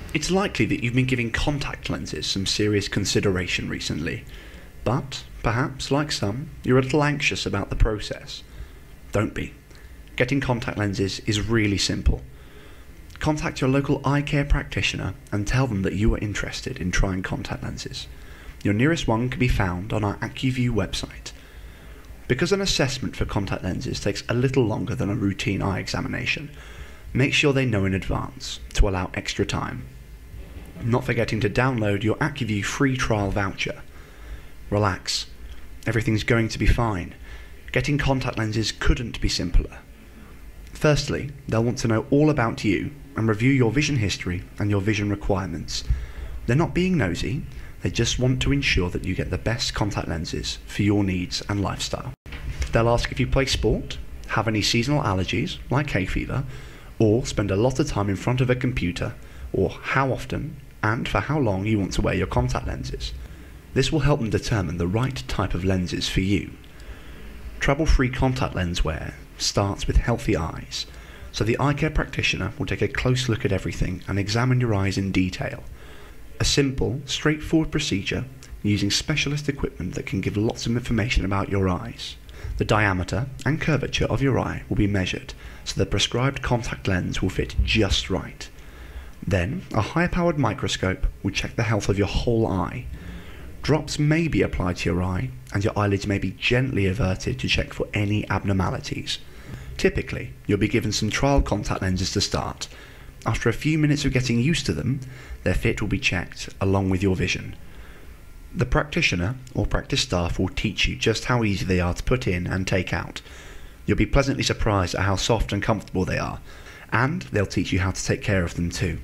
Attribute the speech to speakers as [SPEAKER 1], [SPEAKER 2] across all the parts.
[SPEAKER 1] It's likely that you've been giving contact lenses some serious consideration recently, but perhaps, like some, you're a little anxious about the process. Don't be. Getting contact lenses is really simple. Contact your local eye care practitioner and tell them that you are interested in trying contact lenses. Your nearest one can be found on our AccuView website. Because an assessment for contact lenses takes a little longer than a routine eye examination, make sure they know in advance to allow extra time. Not forgetting to download your AccuView free trial voucher. Relax, everything's going to be fine. Getting contact lenses couldn't be simpler. Firstly, they'll want to know all about you and review your vision history and your vision requirements. They're not being nosy, they just want to ensure that you get the best contact lenses for your needs and lifestyle. They'll ask if you play sport, have any seasonal allergies like hay fever, or spend a lot of time in front of a computer, or how often and for how long you want to wear your contact lenses. This will help them determine the right type of lenses for you. Trouble-free contact lens wear starts with healthy eyes, so the eye care practitioner will take a close look at everything and examine your eyes in detail. A simple, straightforward procedure using specialist equipment that can give lots of information about your eyes. The diameter and curvature of your eye will be measured, so the prescribed contact lens will fit just right. Then, a high-powered microscope will check the health of your whole eye. Drops may be applied to your eye, and your eyelids may be gently averted to check for any abnormalities. Typically, you'll be given some trial contact lenses to start. After a few minutes of getting used to them, their fit will be checked along with your vision. The practitioner or practice staff will teach you just how easy they are to put in and take out. You'll be pleasantly surprised at how soft and comfortable they are, and they'll teach you how to take care of them too.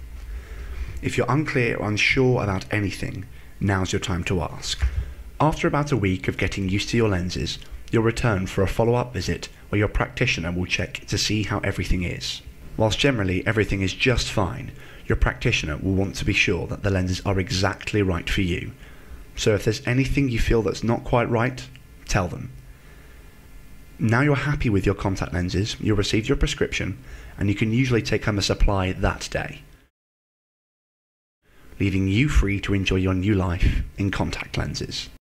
[SPEAKER 1] If you're unclear or unsure about anything, now's your time to ask. After about a week of getting used to your lenses, you'll return for a follow-up visit where your practitioner will check to see how everything is. Whilst generally everything is just fine, your practitioner will want to be sure that the lenses are exactly right for you. So if there's anything you feel that's not quite right, tell them. Now you're happy with your contact lenses, you'll receive your prescription, and you can usually take home a supply that day, leaving you free to enjoy your new life in contact lenses.